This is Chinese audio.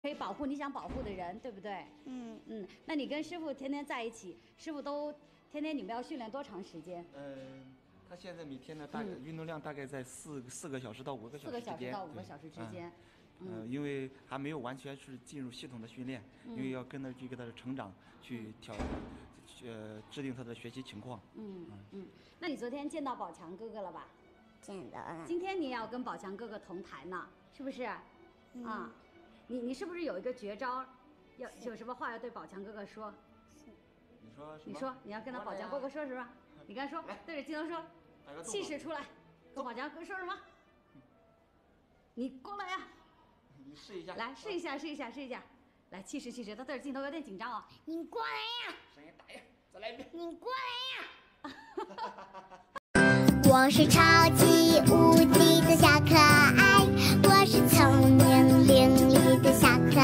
可以保护你想保护的人，对不对？那你跟师傅天天在一起，师傅都天天你们要训练多长时间？ 他现在每天呢，大概运动量大概在4个小时到5个小时之间。4 个小时到5个小时之间。 因为还没有完全是进入系统的训练，因为要跟着这个他的成长去制定他的学习情况。 那你昨天见到宝强哥哥了吧？ 见到了。 今天你也要跟宝强哥哥同台呢，是不是？你是不是有一个绝招？有什么话要对宝强哥哥说？ 你说什么？ 你说你要跟他宝强哥哥说什么？你跟他说，对着镜头说，气势出来，跟宝强哥哥说什么？你过来呀！ 你试一下。 来，试一下。来，气势，他对着镜头有点紧张哦。 你过来呀！ 声音大呀，再来一遍。 你过来呀！我是超级无敌的小可爱，我是聪明伶俐的小可爱。